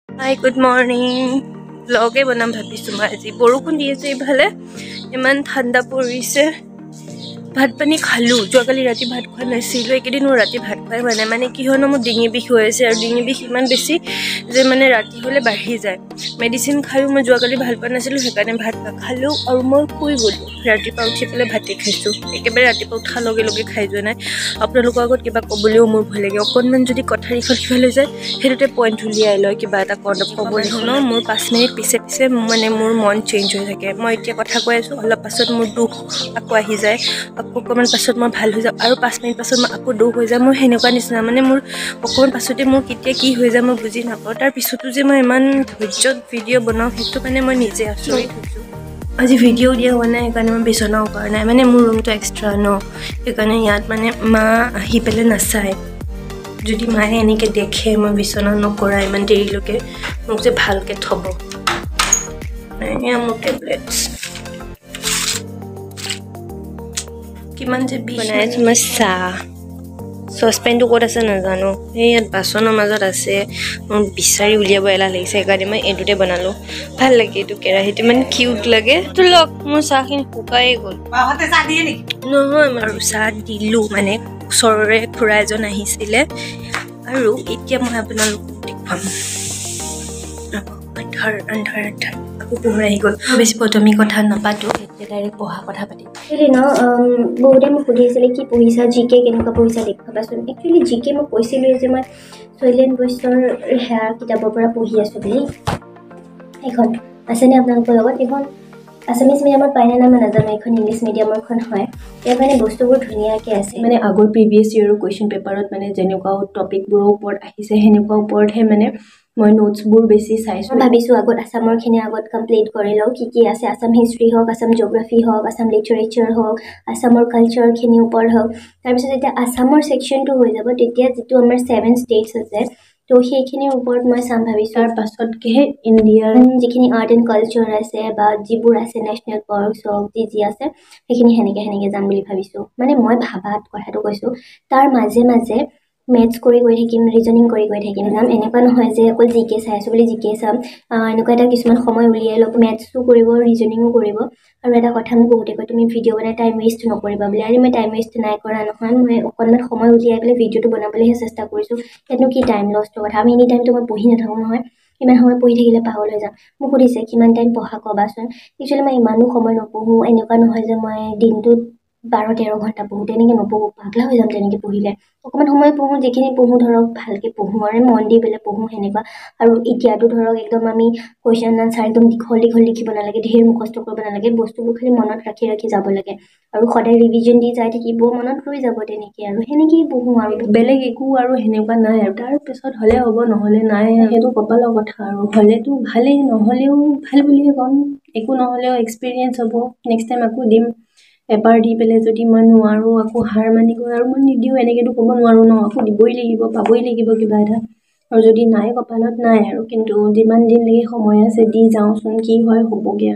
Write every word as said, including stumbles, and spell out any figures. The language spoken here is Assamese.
Hi, good morning. Vlog-e banam bhabisu ma aji borokun di ase ibhale iman thanda porise ভাত পানী খালো যোৱাকালি ৰাতি ভাত খোৱা নাছিলো একেদিন ৰাতি ভাত খাই মানে মানে কি হনো মোৰ ডিঙি বিষ হৈ আছে আৰু ডিঙি বিষ ইমান বেছি যে মানে ৰাতি হলে বাঢ়ি যায় মেডিসিন খাইও মই যোৱাকালি ভাল পোৱা নাছিলো সেইকাৰণে ভাত খালো আৰু মই শুই গলো ৰাতিপুৱা উঠি পেলাই ভাতে খাইছো একেবাৰে ৰাতিপুৱা উঠা লগে লগে খাই যোৱা নাই আপোনালোকৰ আগত কিবা ক'বলৈও মোৰ ভয় লাগে অকণমান যদি কথাৰ ইফাল সিফাল হৈ যায় সেইটোতে পইণ্ট উলিয়াই লয় কিবা এটা ক'বলৈ শুনো মোৰ পাঁচ মিনিট পিছে পিছে মানে মোৰ মন চেঞ্জ হৈ থাকে মই এতিয়া কথা কৈ আছো অলপ পাছত মোৰ দুখ আকৌ আহি যায় অকমান পাছত মই ভাল হৈ যাম আৰু পাঁচ মিনিট পাছত মই আকৌ দুখ হৈ যাম মই হেনেকুৱা নিচিনা মানে মোৰ অকমান পাছতে মোৰ কেতিয়া কি হৈ যায় মই বুজি নাপাওঁ তাৰ পিছতো যে মই ইমান ধৈৰ্যত ভিডিঅ' বনাওঁ সেইটো মানে মই নিজে আচৰিত হৈছোঁ আজি ভিডিঅ' দিয়া হোৱা নাই সেইকাৰণে মই বিচনাও কৰা নাই মানে মোৰ ৰুমটো এক্সট্ৰা ন সেইকাৰণে ইয়াত মানে মা আহি পেলাই নাচায় যদি মায়ে এনেকৈ দেখে মই বিচনা নকৰা ইমান দেৰিলৈকে মোক যে ভালকৈ থ'ব এয়া মোৰ টেবলেটছ কিমান যে বনাই আছো মই চাহ চচপেনটো ক'ত আছে নাজানো এই ইয়াত বাচনৰ মাজত আছে মোৰ বিচাৰি উলিয়াব এলাহ লাগিছে সেইকাৰণে মই এইটোতে বনালো ভাল লাগে এইটো কেৰাহীটো মানে কিউট লাগে তো লওক মোৰ চাহখিনি শুকাই গ'ল নহয় আৰু চাহ দিলোঁ মানে ওচৰৰে খুৰা এজন আহিছিলে আৰু এতিয়া মই আপোনালোকক দেখুৱাম আন্ধাৰ আন্ধাৰ আন্ধাৰ আকৌ পোহৰ আহি গ'ল বেছি পটমি কথা নাপাতো এতিয়া ডাইৰেক্ট পঢ়া কথা পাতিম ন বহুতে মোক সুধিছিলে কি পঢ়িছা জি কে কেনেকুৱা পঢ়িছা দেখুৱাবাচোন একচুৱেলি জি কে মই কৈছিলোঁ যে মই শৈলেন বৈশ্যৰ সেয়া কিতাপৰ পৰা পঢ়ি আছোঁ বুলি এইখন আছেনে আপোনালোকৰ লগত এইখন আছামিজ মিডিয়ামত পায়নে নাই মই নাজানো এইখন ইংলিছ মিডিয়ামৰখন হয় ইয়াৰ মানে বস্তুবোৰ ধুনীয়াকৈ আছে মানে আগৰ প্ৰিভিয়াছ ইয়েৰৰ কুৱেশ্যন পেপাৰত মানে যেনেকুৱা টপিকবোৰৰ ওপৰত আহিছে সেনেকুৱা ওপৰতহে মানে মই নোটছবোৰ বেছি চাইছোঁ ভাবিছোঁ আগত আছামৰখিনি আগত কমপ্লিট কৰি লওঁ কি কি আছে আছাম হিষ্ট্ৰী হওক আছাম জিঅ'গ্ৰাফী হওক আছাম লিটাৰেচাৰ হওক আছামৰ কালচাৰখিনিৰ ওপৰত হওক তাৰপিছত যেতিয়া আছামৰ ছেকশ্যনটো হৈ যাব তেতিয়া যিটো আমাৰ ছেভেন ষ্টেটছ আছে তো সেইখিনিৰ ওপৰত মই চাম ভাবিছোঁ তাৰ পাছতকেহে ইণ্ডিয়াৰ যিখিনি আৰ্ট এণ্ড কালচাৰ আছে বা যিবোৰ আছে নেশ্যনেল পাৰ্কছ হওক যি যি আছে সেইখিনি সেনেকৈ সেনেকৈ যাম বুলি ভাবিছোঁ মানে মই ভাবাত কথাটো কৈছোঁ তাৰ মাজে মাজে মেথছ কৰি গৈ থাকিম ৰিজনিং কৰি গৈ থাকিম যাম এনেকুৱা নহয় যে অকল জি কে চাই আছোঁ বুলি জি কে চাম এনেকুৱা এটা কিছুমান সময় উলিয়াই লওক মেথছো কৰিব ৰিজনিঙো কৰিব আৰু এটা কথা মোক বহুতে কয় তুমি ভিডিঅ' বনাই টাইম ৱেষ্ট নকৰিবা বুলি আৰু মই টাইম ৱেষ্ট নাই কৰা নহয় মই অকণমান সময় উলিয়াই পেলাই ভিডিঅ'টো বনাবলৈহে চেষ্টা কৰিছোঁ সেইটো কি টাইম লষ্টৰ কথা আমি এনি টাইমটো মই পঢ়ি নাথাকোঁ নহয় ইমান সময় পঢ়ি থাকিলে পাগল হৈ যাম মোক সুধিছে কিমান টাইম পঢ়া ক'বাচোন একচুৱেলি মই ইমানো সময় নপঢ়োঁ এনেকুৱা নহয় যে মই দিনটোত বাৰ তেৰ ঘণ্টা পঢ়োঁ তেনেকৈ নপঢ়োঁ পাগলা হৈ যাম তেনেকৈ পঢ়িলে অকণমান সময় পঢ়োঁ যিখিনি পঢ়োঁ ধৰক ভালকৈ পঢ়োঁ আৰু মন দি পেলাই পঢ়োঁ সেনেকুৱা আৰু এতিয়াতো ধৰক একদম আমি কুৱেশ্যন আনচাৰ একদম দীঘল দীঘল লিখিব নালাগে ধেৰ মুখস্থ কৰিব নালাগে বস্তুবোৰ খালি মনত ৰাখি ৰাখি যাব লাগে আৰু সদায় ৰিভিজন দি যাই থাকিব মনত ৰৈ যাব তেনেকৈ আৰু সেনেকৈয়ে পঢ়োঁ আৰু বেলেগ একো আৰু সেনেকুৱা নাই আৰু তাৰ পিছত হ'লে হ'ব নহ'লে নাই সেইটো কপালৰ কথা আৰু হ'লেতো ভালেই নহ'লেও ভাল বুলিয়ে ক'ম একো নহ'লেও এক্সপিৰিয়েঞ্চ হ'ব নেক্সট টাইম আকৌ দিম এবাৰ দি পেলাই যদি মই নোৱাৰোঁ আকৌ হাৰ মানি গৈ আৰু মই নিদিওঁ এনেকৈতো ক'ব নোৱাৰোঁ ন আকৌ দিবই লাগিব পাবই লাগিব কিবা এটা আৰু যদি নাই কপালত নাই আৰু কিন্তু যিমান দিনলৈকে সময় আছে দি যাওঁচোন কি হয় হ'বগৈ